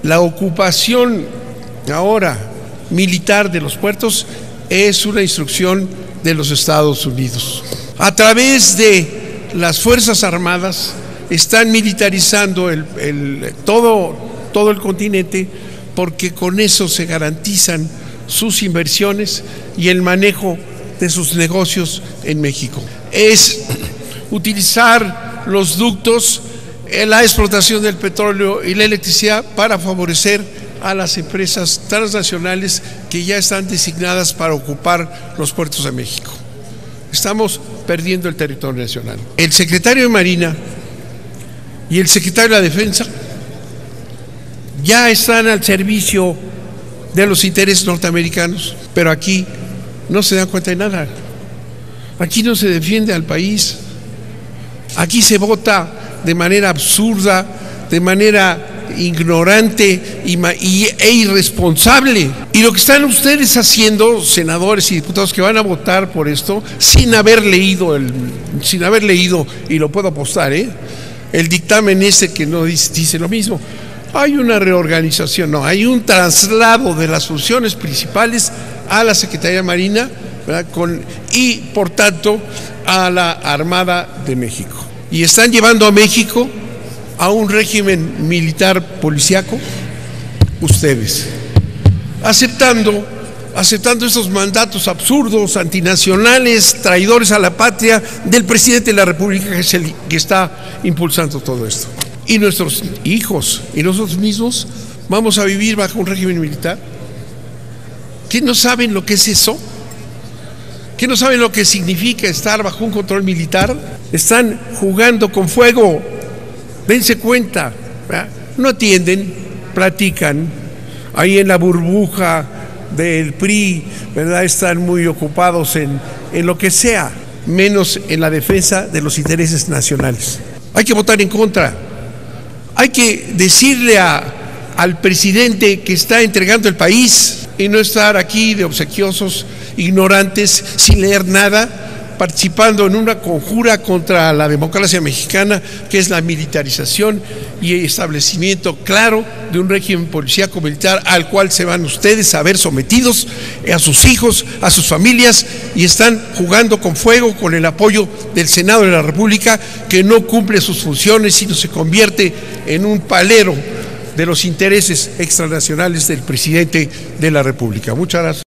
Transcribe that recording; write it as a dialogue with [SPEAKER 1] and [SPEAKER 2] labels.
[SPEAKER 1] La ocupación ahora militar de los puertos es una instrucción de los Estados Unidos. A través de las Fuerzas Armadas están militarizando todo el continente, porque con eso se garantizan sus inversiones y el manejo de sus negocios en México. Es utilizar los ductos, la explotación del petróleo y la electricidad para favorecer a las empresas transnacionales que ya están designadas para ocupar los puertos de México. Estamos perdiendo el territorio nacional. El secretario de Marina y el secretario de la Defensa ya están al servicio de los intereses norteamericanos, pero aquí no se dan cuenta de nada. Aquí no se defiende al país. Aquí se vota de manera absurda, de manera ignorante e irresponsable. Y lo que están ustedes haciendo, senadores y diputados que van a votar por esto, sin haber leído, y lo puedo apostar, el dictamen que no dice lo mismo. Hay una reorganización, no, hay un traslado de las funciones principales a la Secretaría de Marina, ¿verdad? Y por tanto a la Armada de México. Y están llevando a México a un régimen militar policíaco, ustedes, aceptando estos mandatos absurdos, antinacionales, traidores a la patria del presidente de la República, que es el que está impulsando todo esto. Y nuestros hijos y nosotros mismos vamos a vivir bajo un régimen militar. ¿Qué no saben lo que es eso? ¿Qué no saben lo que significa estar bajo un control militar? Están jugando con fuego. Dense cuenta, ¿verdad? No atienden, platican. Ahí en la burbuja del PRI, ¿verdad? Están muy ocupados en lo que sea, menos en la defensa de los intereses nacionales. Hay que votar en contra. Hay que decirle al presidente que está entregando el país y no estar aquí de obsequiosos, ignorantes, sin leer nada, participando en una conjura contra la democracia mexicana, que es la militarización y el establecimiento claro de un régimen policíaco militar al cual se van ustedes a ver sometidos, a sus hijos, a sus familias, y están jugando con fuego con el apoyo del Senado de la República, que no cumple sus funciones, sino se convierte en un palero de los intereses extranacionales del presidente de la República. Muchas gracias.